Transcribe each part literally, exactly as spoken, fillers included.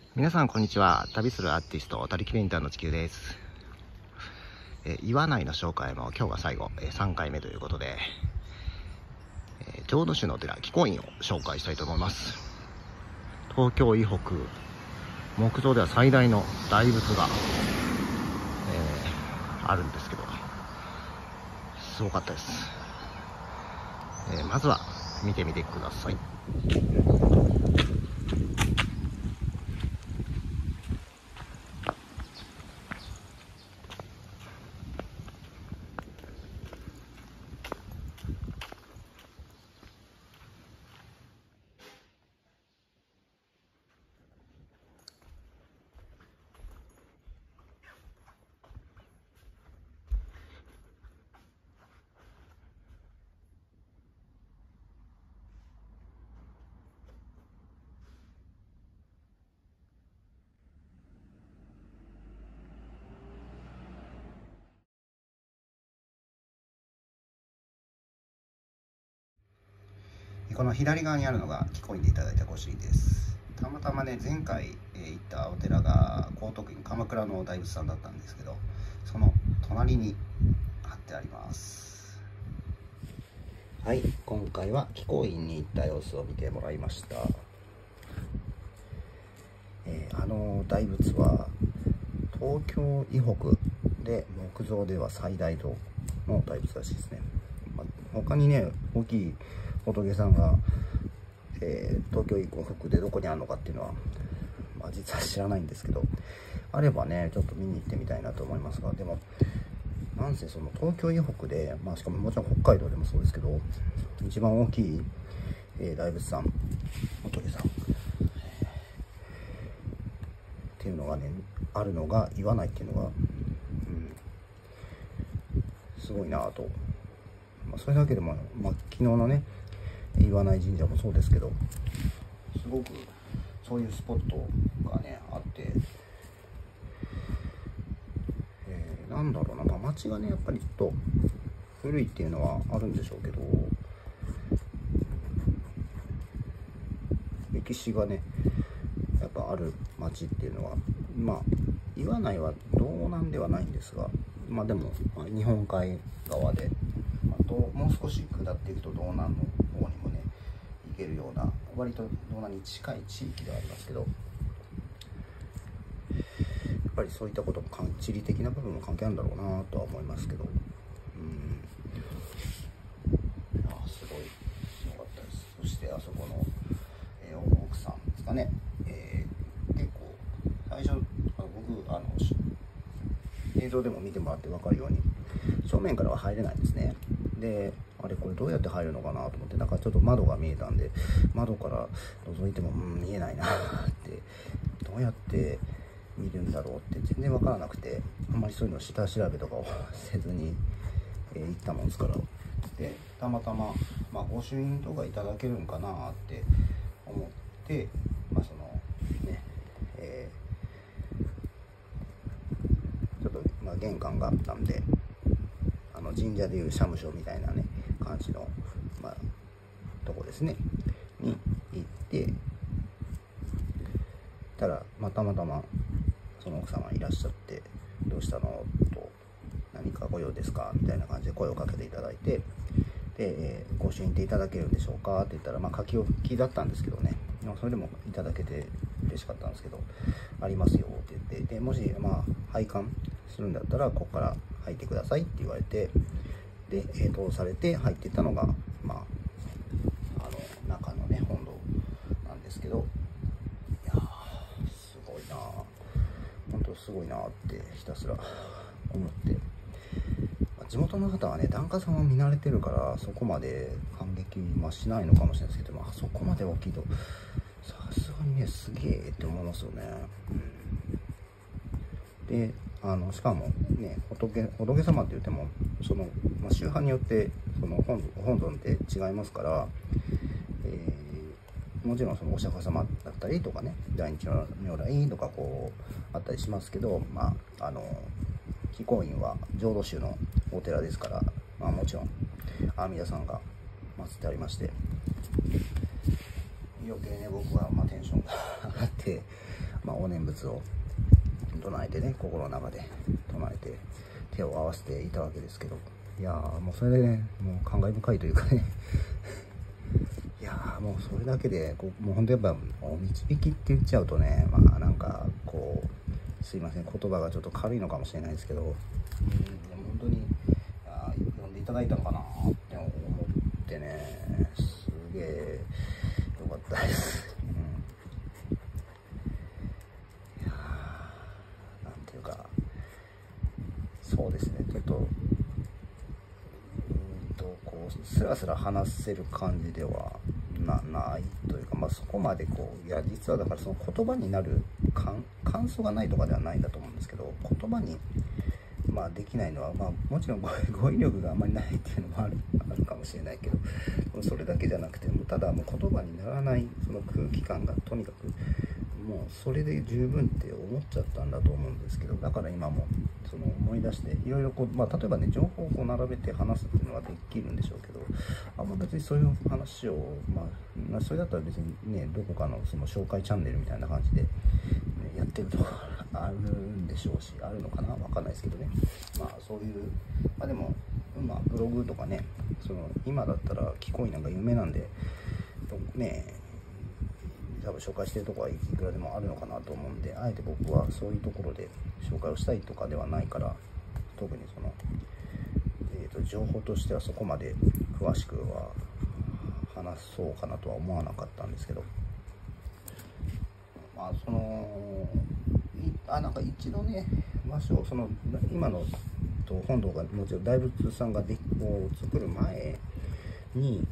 皆さんこんにちは。旅するアーティスト、他力ペインターの地球です。えー、岩内の紹介も今日が最後、えー、さんかいめということで、えー、浄土宗のお寺、喜光院を紹介したいと思います。東京以北、木造では最大の大仏が、えー、あるんですけど、すごかったです。えー、まずは見てみてください。この左側にあるのが喜光院でいただいた御朱印です。たまたまね、前回、えー、行ったお寺が高徳院鎌倉の大仏さんだったんですけど、その隣に貼ってあります。はい、今回は喜光院に行った様子を見てもらいました。えー、あの大仏は東京以北で木造では最大の大仏らしいですね。まあ、他にね、大きい仏さんが、えー、東京以北でどこにあるのかっていうのは、まあ、実は知らないんですけど、あればねちょっと見に行ってみたいなと思いますが、でもなんせその東京以北で、まあ、しかももちろん北海道でもそうですけど、一番大きい、えー、大仏さん、仏さんっていうのがねあるのが岩内っていうのが、うん、すごいなぁと、まあ、それだけでも、まあ、昨日のね岩内神社もそうですけど、すごくそういうスポットがねあって、えー、なんだろうな、まあ、町がねやっぱりちょっと古いっていうのはあるんでしょうけど、歴史がねやっぱある町っていうのは、まあ岩内は道南ではないんですが、まあでも、まあ、日本海側で、まあ、どうもう少し下っていくと道南の方にもね行けるような、割と道南に近い地域ではありますけど、やっぱりそういったことも地理的な部分も関係あるんだろうなとは思いますけど、うん、あすごいすごかったです。そしてあそこの、えー、奥さんですかね、えー、結構最初あの僕あの映像でも見てもらって分かるように正面からは入れないんですね。であれこれどうやって入るのかなと思って、なんかちょっと窓が見えたんで、窓から覗いてもうん見えないなってどうやって見るんだろうって全然分からなくて、あんまりそういうの下調べとかをせずに、えー、行ったもんですから、でたまたま、まあ、御朱印とかいただけるんかなって思って、まあそのねえー、ちょっと、まあ、玄関があったんで、あの神社でいう社務所みたいなね感じの、まあ、とこですねに行ってたら、まあ、たまたまその奥様いらっしゃって、どうしたのと、何かご用ですかみたいな感じで声をかけていただいて、で、えー、御朱印っていただけるんでしょうかって言ったら、まあ書き置きだったんですけどね、それでもいただけて嬉しかったんですけど、ありますよって言って、でもしまあ拝観するんだったらここから入ってくださいって言われて、で、えー、通されて入っていったのが、まああの中のね本堂なんですけど、いやーすごいなー、本当すごいなってひたすら思って、地元の方はね檀家さんは見慣れてるからそこまで感激はしないのかもしれないですけど、まあそこまで大きいとさすがにねすげえって思いますよね。うん、であのしかもね 仏, 仏様って言ってもその、まあ、宗派によってその 本, 本尊って違いますから、えー、もちろんそのお釈迦様だったりとかね、大日如来とかこうあったりしますけど、まああの喜光院は浄土宗のお寺ですから、まあ、もちろん阿弥陀さんが祀ってありまして、余計ね僕はまあテンションが上がって、 まあ、お念仏を唱えてね、心の中で唱えて手を合わせていたわけですけど、いやーもうそれでね、もう感慨深いというかねいやーもうそれだけでこうもう本当やっぱお導きって言っちゃうとね、まあなんかこうすいません、言葉がちょっと軽いのかもしれないですけど、うん、でも本当にあ読んでいただいたのかなって思ってね、すげえよかったです、うん、いやーなんていうか、そうですね、ちょっとうんとこうスラスラ話せる感じではなないというか、まあ、そこまでこういや実はだからその言葉になる感感想がないとかではないんだと思うんですけど、言葉に、まあ、できないのは、まあ、もちろん語彙力があんまりないっていうのもあるあるかもしれないけど、それだけじゃなくてもただもう言葉にならないその空気感がとにかくもうそれで十分って思っちゃったんだと思うんですけど、だから今もその思い出していろいろこう、まあ、例えばね情報をこう並べて話すっていうのはできるんでしょうけど、あんま別にそういう話を、まあ、それだったら別にねどこかのその紹介チャンネルみたいな感じで、ね、やってるとこあるんでしょうし、あるのかなわかんないですけどね、まあそういう、まあでも、まあ、ブログとかね、その今だったらキコイなんか有名なんでね、多分紹介してるとこはいくらでもあるのかなと思うんで、あえて僕はそういうところで紹介をしたいとかではないから、特にその、えーと、情報としてはそこまで詳しくは話そうかなとは思わなかったんですけど、まあそのあなんか一度ね場所その今のと本堂がもちろん大仏さんがでを作る前に、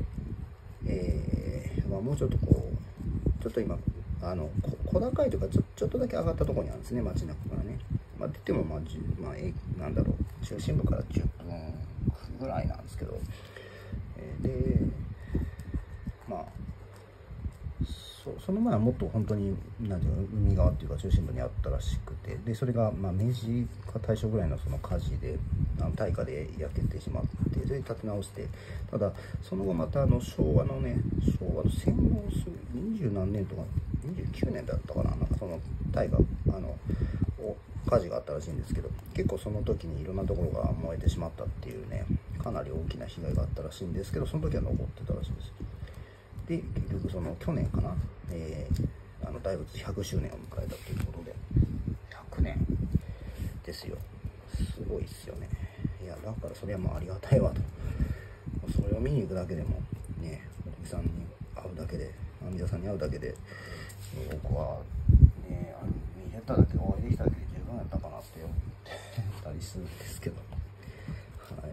えーまあ、もうちょっとこうちょっと今あの小高いというかちょちょっとだけ上がったところにあるんですね、街中からね。まあ、って言ってもまあ、まあ、えなんだろう中心部からじゅっぷんぐらいなんですけど、えー、でまあ そ, その前はもっと本当になんていうの海側っていうか中心部にあったらしくて、でそれがまあ明治か大正ぐらいのその火事であの大火で焼けてしまって、それで建て直して、ただその後またあの昭和のね昭和の戦後すぐ二十何年とかにじゅうきゅうねんだったかな、なんかその大火あの火事があったらしいんですけど、結構その時にいろんなところが燃えてしまったっていうね、かなり大きな被害があったらしいんですけど、その時は残ってたらしいです。で結局その去年かな、えー、あの大仏ひゃくしゅうねんを迎えたということで、ひゃくねんですよ、すごいっすよね。いやだからそれはもうありがたいわと、それを見に行くだけでもね、仏さんに会うだけで、阿弥陀さんに会うだけで、えー、僕はね見れただけ、お会いできただけで十分やったかなって思ってたりするんですけど、はい、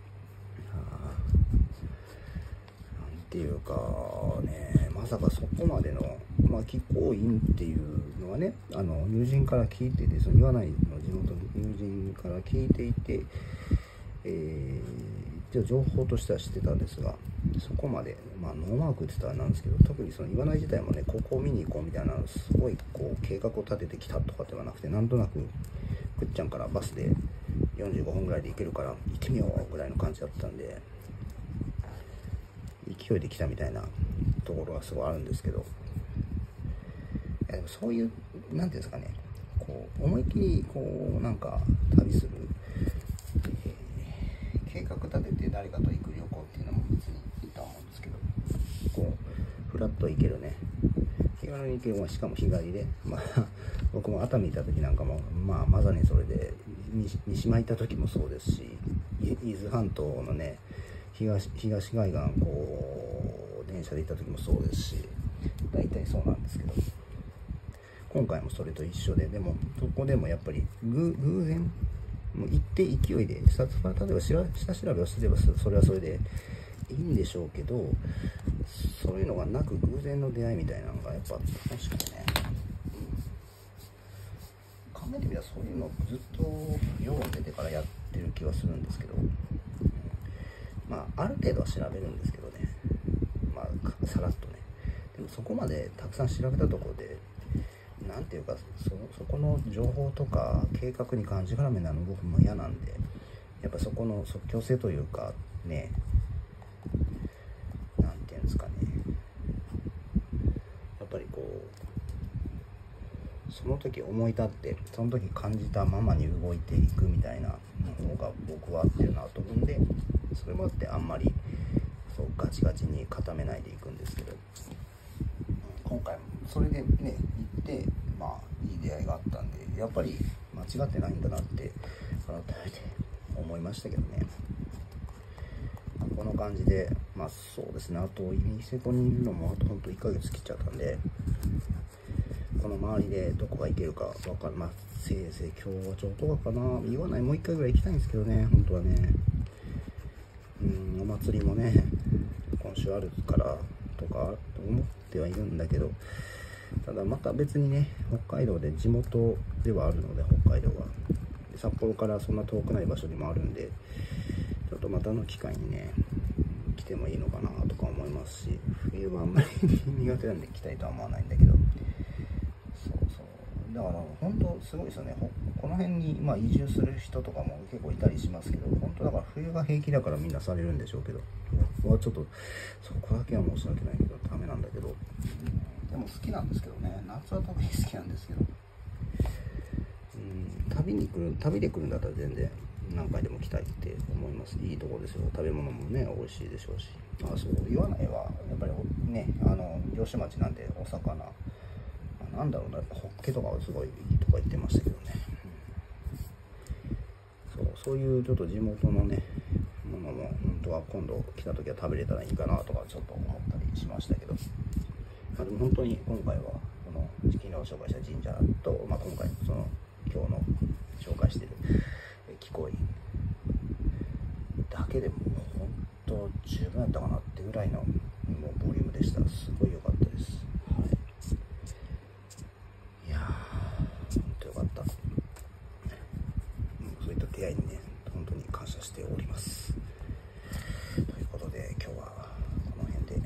っていうかね、まさかそこまでの、まあ、亀甲院っていうのはね、あの友人から聞いてて、その岩内の地元の友人から聞いていて、えー、じゃあ情報としては知ってたんですが、そこまで、まあ、ノーマークって言ったらなんですけど、特にその岩内自体もね、ここを見に行こうみたいな、すごいこう計画を立ててきたとかではなくて、なんとなくくっちゃんからバスでよんじゅうごふんぐらいで行けるから行ってみようぐらいの感じだったんで、勢いで来たみたいなところがすごいあるんですけど、でもそういうなんていうんですかね、こう思いっきりこうなんか旅する、えー、計画立てて誰かと行く旅行っていうのも別にいいと思うんですけど、こうフラッと行けるね、気軽に行ける、しかも日帰りで、まあ僕も熱海行った時なんかもまあまさにそれで、三島行った時もそうですし、伊豆半島のね東, 東海岸こう電車で行った時もそうですし、大体そうなんですけど、今回もそれと一緒で、でもそこでもやっぱり偶然もう行って勢いで、例えば下調べをすればそれはそれでいいんでしょうけど、そういうのがなく偶然の出会いみたいなのがやっぱ楽しくてね、考えてみればそういうのをずっと世を出てからやってる気はするんですけど、まあ、ある程度は調べるんですけどね、まあ、さらっとね。でもそこまでたくさん調べたところで、なんていうか、そ, そこの情報とか計画にがんじがらめなの僕も嫌なんで、やっぱそこの即興性というかね、なんていうんですかね、やっぱりこその時思い立ってその時感じたままに動いていくみたいな方が僕は合ってるなと思うんで、それもあってあんまりそうガチガチに固めないでいくんですけど、今回もそれでね行ってまあいい出会いがあったんで、やっぱり間違ってないんだなって改めて思いましたけどね。この感じでまあそうですね、あとニセコにいるのもあとほんといっかげつ切っちゃったんで、この周りでどこが行けるか分かる、まあせいぜい今日はちょっとかかな、言わないもういっかいぐらい行きたいんですけどね、本当はね。うん、お祭りもね今週あるからとかと思ってはいるんだけど、ただまた別にね北海道で地元ではあるので、北海道は札幌からそんな遠くない場所にもあるんで、ちょっとまたの機会にね来てもいいのかなとか思いますし、冬はあんまり苦手なんで来たいとは思わないんだけど、そうそうだから本当すごいですよね。この辺に、まあ、移住する人とかも結構いたりしますけど、本当だから冬が平気だからみんなされるんでしょうけど、僕はちょっとそこだけは申し訳ないけどダメなんだけど、でも好きなんですけどね、夏は特に好きなんですけど、うん旅に来る旅で来るんだったら全然何回でも来たいって思います。いいとこですよ。食べ物もね美味しいでしょうし、あそう言わないはやっぱりね、あの漁師町なんでお魚なんだろうな、ホッケとかはすごいいいとか言ってましたけどね、うん、そうそういうちょっと地元のねものも本当は今度来た時は食べれたらいいかなとかちょっと思ったりしましたけど、まあ、でも本当に今回はこの昨日紹介した神社と、まあ、今回その今日の紹介してる木こいだけでも本当十分やったかなってぐらいのもうボリュームでした。すごい良かったです。出会いにね本当に感謝しております。ということで今日はこの辺で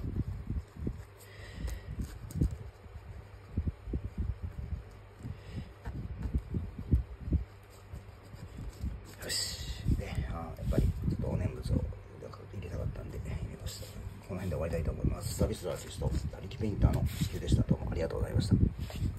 よしで、あやっぱりちょっとお念仏を入れたかったんで入れました。この辺で終わりたいと思います。サービスアーティスト他力ペインターの地球でした。どうもありがとうございました。